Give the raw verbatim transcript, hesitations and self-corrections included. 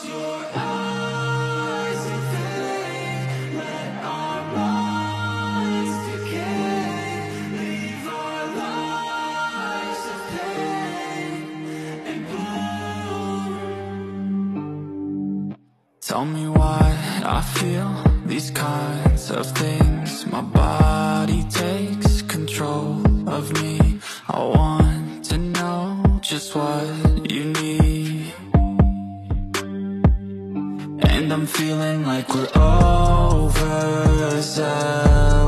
your eyes and fade. Let our minds decay. Leave our lives of pain and bloom. Tell me why I feel these kinds of things. My body takes control of me. I want to know just what you need. And I'm feeling like we're overzealous.